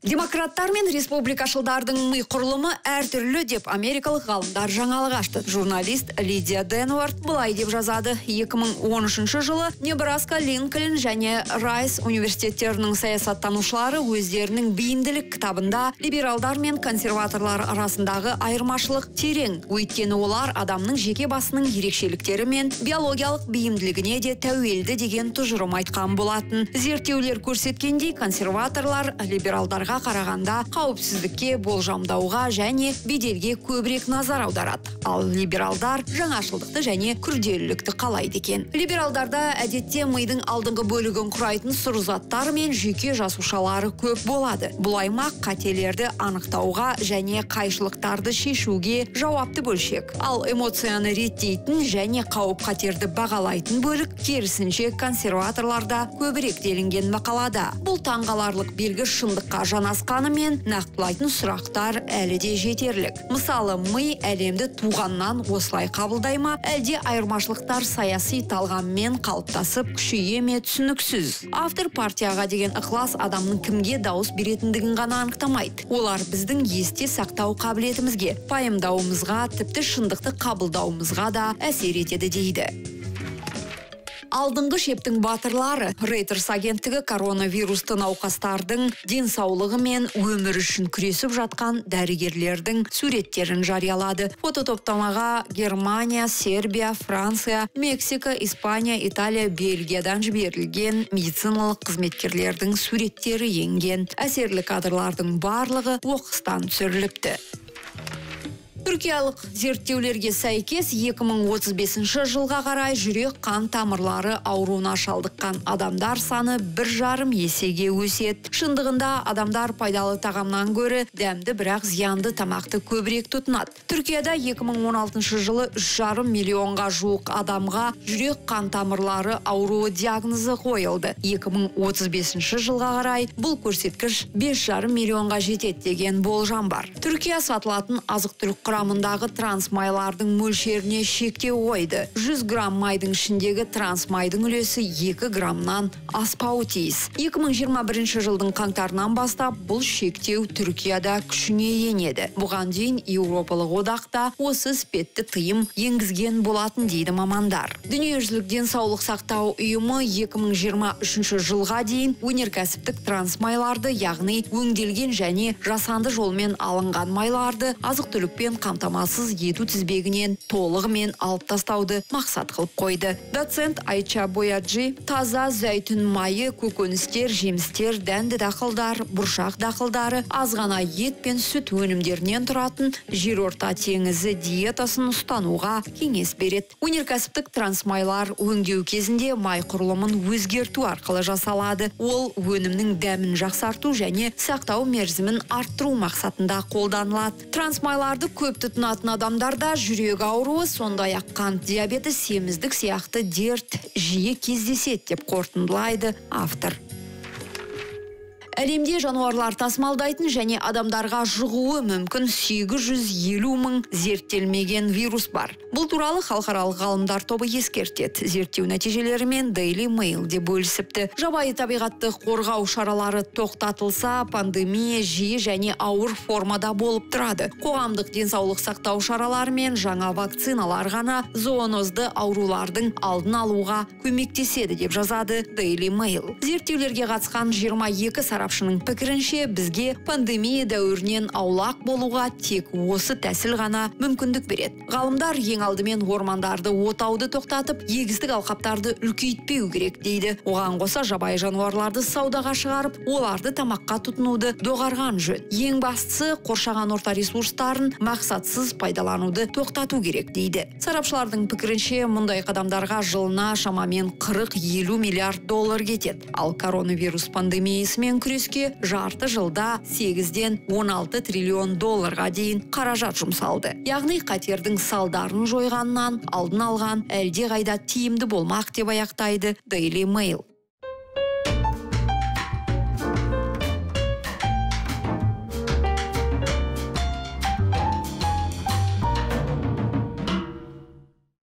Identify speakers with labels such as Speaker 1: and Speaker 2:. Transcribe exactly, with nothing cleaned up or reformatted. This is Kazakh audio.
Speaker 1: Демократтар мен республикашылдардың ми құрылымы әртүрлі деп америкалық ғалымдар жаңалық ашты. Журналист Лидия Денуарт былай деп жазады. екі мың он үшінші жылы Небраска, Линкольн және Райс университеттерінің саясаттанушылары өздерінің бейімділік кітабында либералдар мен консерваторлар арасындағы айырмашылық терең. Өйткені олар адамның жеке басының ерекшеліктері мен биологиялық бейімділігіне де тәуелді деген тұжырым айтқан болатын. Зерттеулер көрсеткендей, консерваторлар либералдарға қарағанда қауіпсіздікке, болжамдауға және беделге көбірек назар аударады. Ал либералдар жаңашылдықты және күрделілікті қалайды екен. Либералдарда әдетте мидың алдыңғы бөлігін құрайтын сұрзаттар мен жүйке жасушалары көп болады. Бұл аймақ қателерді анықтауға және қайшылықтарды шешуге жауапты бөлшек. Ал эмоцияны реттейтін және қауіп қатерді бағалайтын бөлік керісінше консерваторларда көбірек делінген мақалада. Бұл таңғаларлық белгі шындыққа жанасқанымен нақтылайтын сұрақтар әлі де жетерлік. Мысалы, ми әлемді туғаннан осылай қабылдай ма, әлде айырмашылықтар саяси талғаммен қалыптасып күшейе ме түсініксіз. Автор партияға деген ықылас адамның кімге дауыс беретіндігін ғана анықтамайды. Олар біздің есте сақтау қабілетімізге, пайымдауымызға, тіпті шындықты қабылдауымызға да әсер етеді дейді. Алдыңғы шептің батырлары Reuters агенттігі коронавирусты науқастардың денсаулығы мен өмір үшін күресіп жатқан дәрігерлердің суреттерін жариялады. Фототоптамаға Германия, Сербия, Франция, Мексика, Испания, Италия, Бельгиядан жіберілген медициналық қызметкерлердің суреттері енген. Әсерлі кадрлардың барлығы оқыстан түсіріліпті. Түркиялық зерттеулерге сәйкес екі мың отыз бесінші жылға қарай жүрек қан тамырлары ауруына шалдыққан адамдар саны бір жарым есеге өседі. Шындығында адамдар пайдалы тағамнан гөрі дәмді бірақ зиянды тамақты көбірек тұтынады. Түркияда екі мың он алтыншы жылы үш жарым миллионға жуық адамға жүрек қан тамырлары ауруы диагнозы қойылды. екі мың отыз бесінші жылға қарай бұл көрсеткіш бес жарым миллионға жетеді деген болжам бар. Түркия сатылатын азық-түлік құрамындағы трансмайлардың мөлшеріне шектеу қойды. жүз грамм майдың ішіндегі трансмайдың үлесі екі граммнан аспауы тиіс. екі мың жиырма бірінші жылдың қаңтарынан бастап бұл шектеу Түркияда күшіне енеді. Бұған дейін Еуропалық одақта осы іспетті тыйым енгізген болатын дейді мамандар. Дүниежүзілік денсаулық сақтау ұйымы екі мың жиырма үшінші жылға дейін өнеркәсіптік трансмайларды, яғни өңделген және жасанды жолмен алынған майларды азық-түлікпен қамтамасыз ету тізбегінен толығымен алып тастауды мақсат қылып қойды. Доцент Айча Бояджи таза зәйтүн майы, көкөністер, жемістер, дәнді дақылдар, бұршақ дақылдары, аз ғана ет пен сүт өнімдерінен тұратын жерорта теңізі диетасын ұстануға кеңес береді. Өнеркәсіптік трансмайлар өңдеу кезінде май құрылымын өзгерту арқылы жасалады. Ол өнімнің дәмін жақсарту және сақтау мерзімін арттыру мақсатында қолданылады. Трансмайларды көп тұтынатын адамдарда жүрек ауруы, сондай-ақ қант диабеті, семіздік сияқты дерт жиі кездеседі деп қорытындылайды автор. Әлемде жануарлар тасымалдайтын және адамдарға жұғуы мүмкін сегіз жүз елу мың зерттелмеген вирус бар. Бұл туралы халықаралық ғалымдар тобы ескертеді. Зерттеу нәтижелерімен Daily Mail де бөлісіпті. Жабайы табиғатты қорғау шаралары тоқтатылса, пандемия жиі және ауыр формада болып тұрады. Қоғамдық денсаулық сақтау шаралары мен жаңа вакциналар ғана зоонозды аурулардың алдын алуға көмектеседі деп жазады Daily Mail. Зерттеулерге қатысқан жиырма екі сарапшының пікірінше, бізге пандемия дәуірінен аулақ болуға тек осы тәсіл ғана мүмкіндік береді. Ғалымдар ең алдымен ормандарды отауды тоқтатып, егістік алқаптарды үлкейтпеу керек дейді. Оған қоса жабайы жануарларды саудаға шығарып, оларды тамаққа тұтынуды доғарған жөн. Ең бастысы, қоршаған орта ресурстарын мақсатсыз пайдалануды тоқтату керек дейді. Сарапшылардың пікірінше, мұндай қадамдарға жылына шамамен қырық елу миллиард доллар кетеді. Ал коронавирус пандемиясымен күреске жарты жылда сегізден он алты триллион долларға дейін қаражат жұмсалды. Яғни қатердің салдарын жойғаннан алдын алған әлде қайда тиімді болмақ деп аяқтайды Daily Mail.